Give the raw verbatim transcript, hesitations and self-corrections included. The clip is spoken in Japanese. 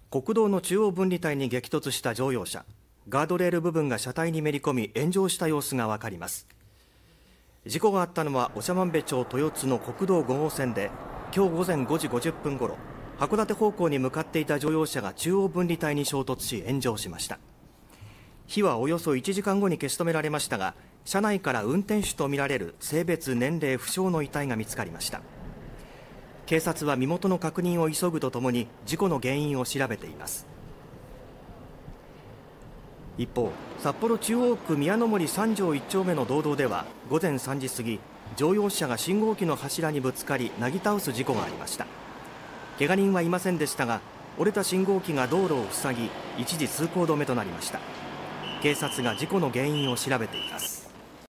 国道の中央分離帯に激突した乗用車。ガードレール部分が車体にめり込み炎上した様子が分かります。事故があったのは長万部町豊津の国道ご号線で、今日午前ごじごじゅっぷんごろ、函館方向に向かっていた乗用車が中央分離帯に衝突し炎上しました。火はおよそいちじかんごに消し止められましたが、車内から運転手とみられる性別年齢不詳の遺体が見つかりました。警察は身元の確認を急ぐとともに事故の原因を調べています。一方、札幌中央区宮の森さん条いっ丁目の道道では午前さんじ過ぎ、乗用車が信号機の柱にぶつかりなぎ倒す事故がありました。怪我人はいませんでしたが、折れた信号機が道路を塞ぎ一時通行止めとなりました。警察が事故の原因を調べています。